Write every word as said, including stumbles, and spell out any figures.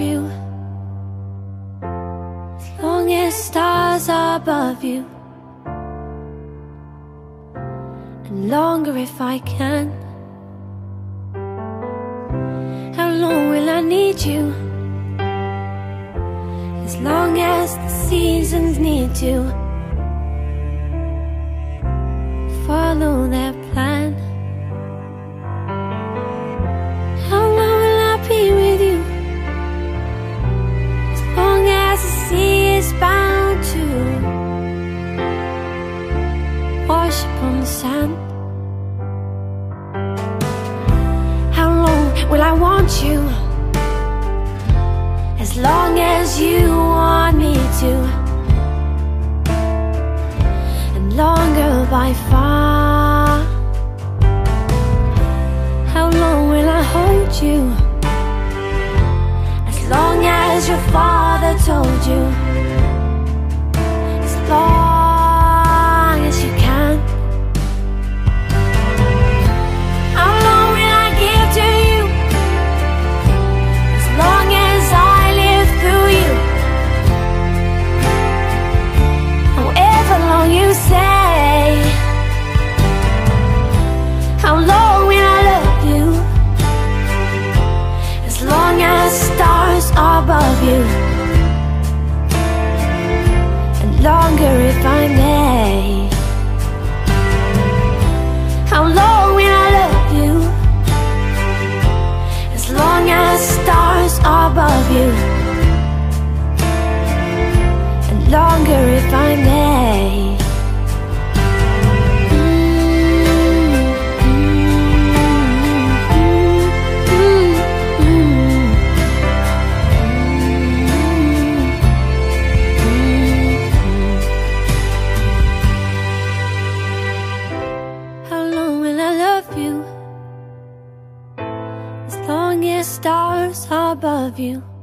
you, as long as stars are above you, and longer if I can. How long will I need you? As long as the seasons need to follow their plan. How long will I be with you? As long as the sea is bound to wash upon the sand. How long will I want you? As long as you want me to, and longer by far. How long will I hold you? As long as your father told you, as long as you can. How long will I give to you? As long as I live through you. However long you say. How long will I love you? As long as stars are above you, and longer if I may. How long will I love you? As long as stars are above you, and longer if I may. How long will I love you? As long as stars are above you,